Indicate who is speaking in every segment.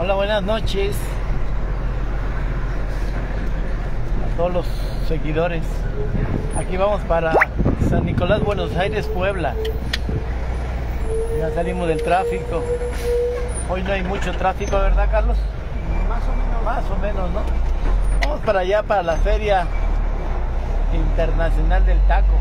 Speaker 1: Hola, buenas noches a todos los seguidores. Aquí vamos para San Nicolás, Buenos Aires, Puebla. Ya salimos del tráfico. Hoy no hay mucho tráfico, ¿verdad, Carlos? Más o menos, ¿no? Vamos para allá, para la Feria Internacional del Taco.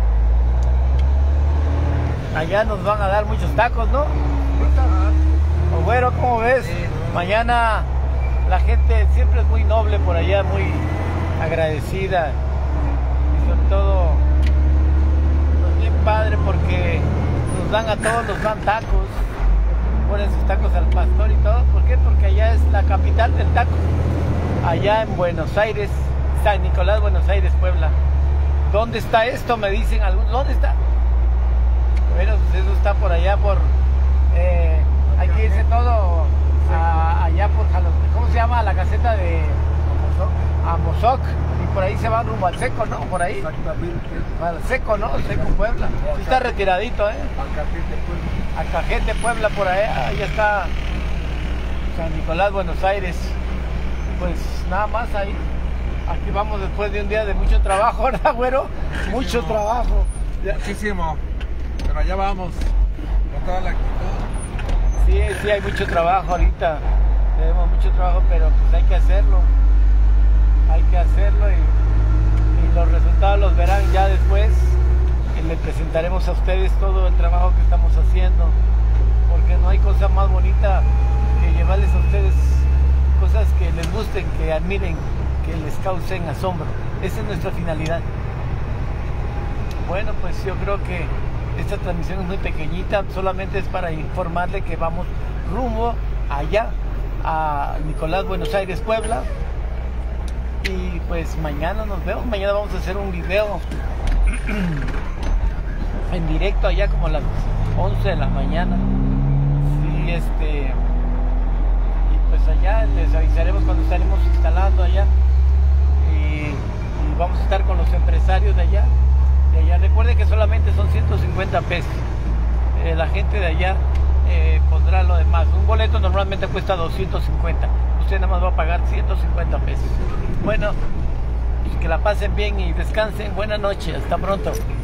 Speaker 1: Allá nos van a dar muchos tacos, ¿no? O güero, ¿cómo ves? Sí. Mañana la gente siempre es muy noble por allá, muy agradecida. Y sobre todo, pues bien padre porque nos dan a todos, nos dan tacos. Ponen sus tacos al pastor y todo. ¿Por qué? Porque allá es la capital del taco. Allá en Buenos Aires, San Nicolás, Buenos Aires, Puebla. ¿Dónde está esto? Me dicen algunos. ¿Dónde está? Bueno, pues eso está por allá, por... hay que irse todo allá por ¿cómo se llama? La caseta de Amozoc, y por ahí se va rumbo al Seco, ¿no? Por ahí.
Speaker 2: Exactamente.
Speaker 1: Al Seco, ¿no? Seco, Puebla. Sí está retiradito, ¿eh? A Cajete, Puebla, por allá. Ahí está San Nicolás, Buenos Aires. Pues nada más ahí. Aquí vamos después de un día de mucho trabajo, ¿verdad, güero? Muchísimo. Mucho trabajo.
Speaker 2: Muchísimo. Pero allá vamos. Con toda la actitud.
Speaker 1: Sí, hay mucho trabajo ahorita. Tenemos mucho trabajo, pero pues hay que hacerlo. Hay que hacerlo y los resultados los verán ya después. Y les presentaremos a ustedes todo el trabajo que estamos haciendo. Porque no hay cosa más bonita que llevarles a ustedes cosas que les gusten, que admiren, que les causen asombro. Esa es nuestra finalidad. Bueno, pues yo creo que esta transmisión es muy pequeñita, solamente es para informarle que vamos rumbo allá a Nicolás, Buenos Aires, Puebla. Y pues mañana nos vemos, mañana vamos a hacer un video en directo allá como a las 11 de la mañana. Sí, y pues allá les avisaremos cuando estaremos instalando allá. Y vamos a estar con los empresarios de allá. Recuerde que solamente son 150 pesos. La gente de allá pondrá lo demás. Un boleto normalmente cuesta 250. Usted nada más va a pagar 150 pesos. Bueno, pues que la pasen bien y descansen. Buenas noches. Hasta pronto.